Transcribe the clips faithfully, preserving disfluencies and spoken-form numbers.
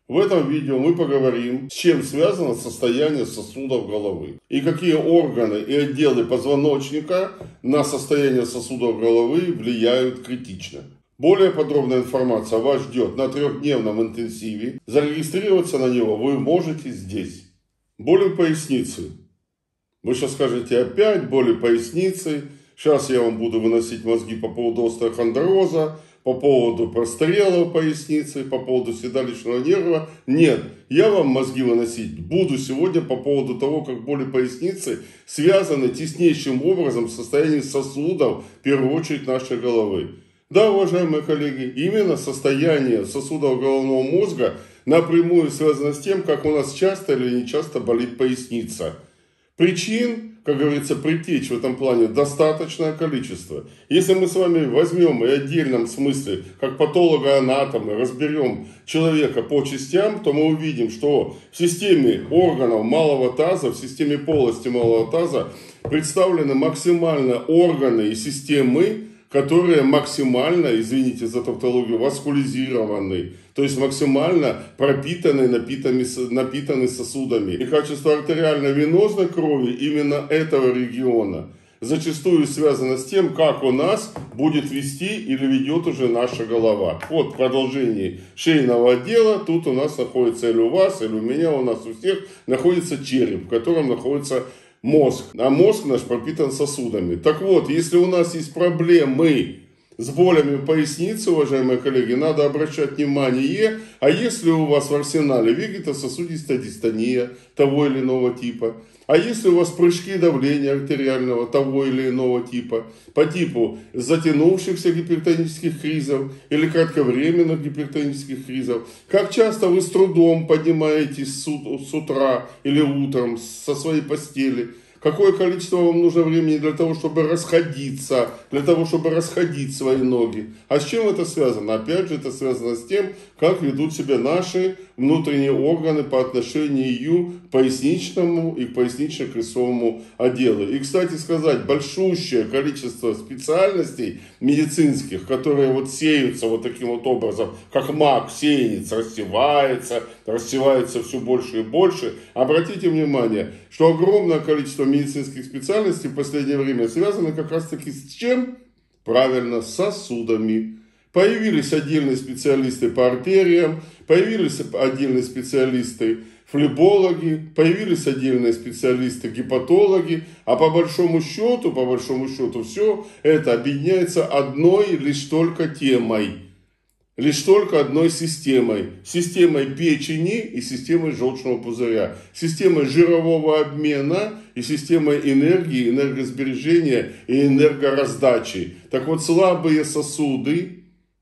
В этом видео мы поговорим, с чем связано состояние сосудов головы и какие органы и отделы позвоночника на состояние сосудов головы влияют критично. Более подробная информация вас ждет на трехдневном интенсиве. Зарегистрироваться на него вы можете здесь. Боли в пояснице. Вы сейчас скажете опять боли поясницы. Сейчас я вам буду выносить мозги по поводу остеохондроза, по поводу прострела поясницы, по поводу седалищного нерва. Нет, я вам мозги выносить буду сегодня по поводу того, как боли поясницы связаны теснейшим образом с состоянием сосудов, в первую очередь нашей головы. Да, уважаемые коллеги, именно состояние сосудов головного мозга напрямую связано с тем, как у нас часто или не часто болит поясница. Причин, как говорится, притечь в этом плане достаточное количество. Если мы с вами возьмем и в отдельном смысле, как патологоанатомы, разберем человека по частям, то мы увидим, что в системе органов малого таза, в системе полости малого таза представлены максимально органы и системы, которые максимально, извините за тавтологию, васкулизированы, то есть максимально пропитаны, напитаны, напитаны сосудами. И качество артериально-венозной крови именно этого региона зачастую связано с тем, как у нас будет вести или ведет уже наша голова. Вот в продолжении шейного отдела, тут у нас находится или у вас, или у меня, у нас у всех находится череп, в котором находится мозг, а мозг наш пропитан сосудами. Так вот, если у нас есть проблемы с болями в пояснице, уважаемые коллеги, надо обращать внимание, а если у вас в арсенале вегетососудистая дистония того или иного типа, а если у вас прыжки давления артериального того или иного типа, по типу затянувшихся гипертонических кризов или кратковременных гипертонических кризов, как часто вы с трудом поднимаетесь с утра или утром со своей постели, какое количество вам нужно времени для того, чтобы расходиться, для того, чтобы расходить свои ноги. А с чем это связано? Опять же, это связано с тем, как ведут себя наши внутренние органы по отношению к поясничному и к пояснично-крестцовому отделу. И, кстати сказать, большущее количество специальностей медицинских, которые вот сеются вот таким вот образом, как мак сеянец, рассевается, рассевается все больше и больше. Обратите внимание, что огромное количество медицинских специальностей в последнее время связаны как раз таки с чем? Правильно, с сосудами. Появились отдельные специалисты по артериям, появились отдельные специалисты флебологи, появились отдельные специалисты гепатологи, а по большому счету, по большому счету все это объединяется одной лишь только темой. Лишь только одной системой. Системой печени и системой желчного пузыря. Системой жирового обмена и системой энергии, энергосбережения и энергораздачи. Так вот, слабые сосуды,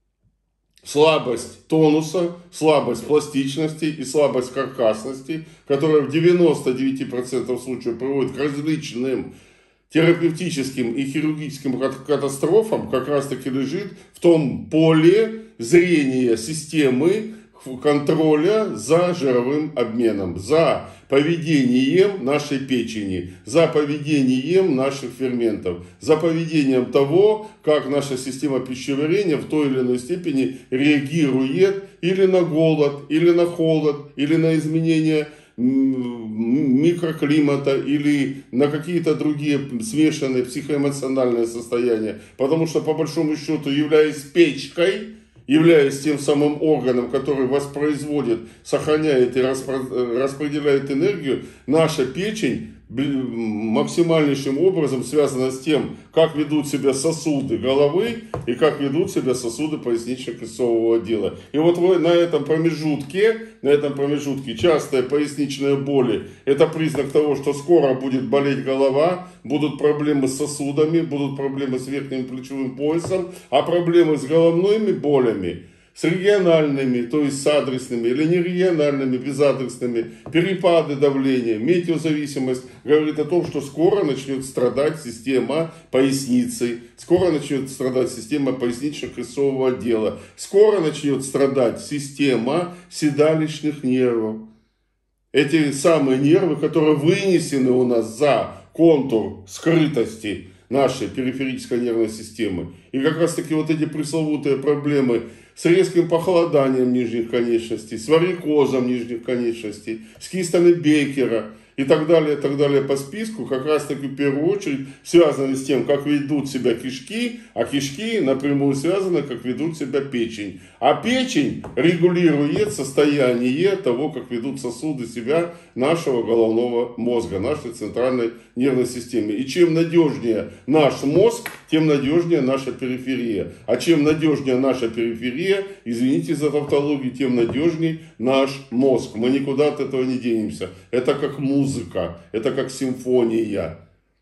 слабость тонуса, слабость пластичности и слабость каркасности, которая в девяноста девяти процентах случаев приводит к различным терапевтическим и хирургическим катастрофам, как раз таки лежит в том поле зрения системы контроля за жировым обменом, за поведением нашей печени, за поведением наших ферментов, за поведением того, как наша система пищеварения в той или иной степени реагирует или на голод, или на холод, или на изменение микроклимата или на какие-то другие смешанные психоэмоциональные состояния. Потому что, по большому счету, являясь печкой, являясь тем самым органом, который воспроизводит, сохраняет и распределяет энергию, наша печень максимальнейшим образом связана с тем, как ведут себя сосуды головы и как ведут себя сосуды пояснично-крестцового отдела. И вот вы на этом промежутке, на этом промежутке частые поясничные боли – это признак того, что скоро будет болеть голова, будут проблемы с сосудами, будут проблемы с верхним плечевым поясом, а проблемы с головными болями, с региональными, то есть с адресными, или нерегиональными, безадресными, перепады давления, метеозависимость, говорит о том, что скоро начнет страдать система поясницы, скоро начнет страдать система пояснично-крестцового отдела, скоро начнет страдать система седалищных нервов. Эти самые нервы, которые вынесены у нас за контур скрытости, нашей периферической нервной системы. И как раз таки вот эти пресловутые проблемы с резким похолоданием нижних конечностей, с варикозом нижних конечностей, с кистами Беккера и так далее, и так далее по списку, как раз таки в первую очередь связаны с тем, как ведут себя кишки, а кишки напрямую связаны, как ведут себя печень. А печень регулирует состояние того, как ведут сосуды себя нашего головного мозга, нашей центральной нервной системы. И чем надежнее наш мозг, тем надежнее наша периферия. А чем надежнее наша периферия, извините за тавтологию, тем надежнее наш мозг. Мы никуда от этого не денемся. Это как музыка, это как симфония.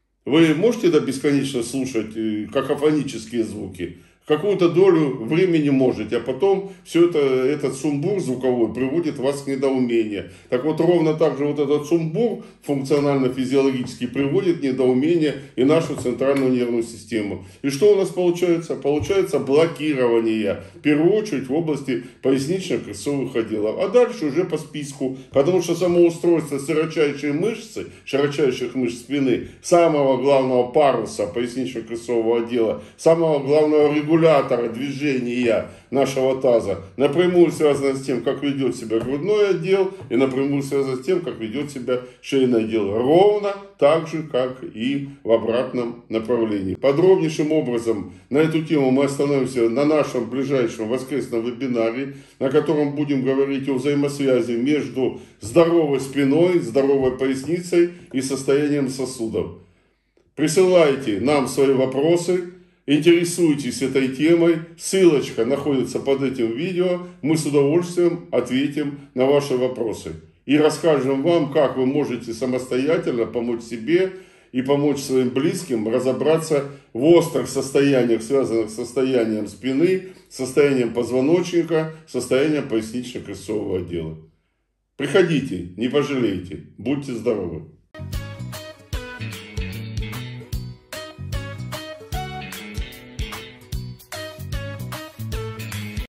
Вы можете да, бесконечно слушать какофонические звуки? Какую-то долю времени можете, а потом все это, этот сумбур звуковой приводит вас к недоумению. Так вот, ровно так же вот этот сумбур функционально-физиологический приводит к недоумению и нашу центральную нервную систему. И что у нас получается? Получается блокирование, в первую очередь в области пояснично-крестцовых отделов. А дальше уже по списку, потому что само устройство широчайшей мышцы, широчайших мышц спины, самого главного паруса пояснично-крестцового отдела, самого главного регулятора, регулятора движения нашего таза напрямую связано с тем, как ведет себя грудной отдел, и напрямую связано с тем, как ведет себя шейный отдел. Ровно так же, как и в обратном направлении. Подробнейшим образом на эту тему мы остановимся на нашем ближайшем воскресном вебинаре, на котором будем говорить о взаимосвязи между здоровой спиной, здоровой поясницей и состоянием сосудов. Присылайте нам свои вопросы. Интересуйтесь этой темой, ссылочка находится под этим видео, мы с удовольствием ответим на ваши вопросы. И расскажем вам, как вы можете самостоятельно помочь себе и помочь своим близким разобраться в острых состояниях, связанных с состоянием спины, состоянием позвоночника, состоянием пояснично-крестцового отдела. Приходите, не пожалеете, будьте здоровы!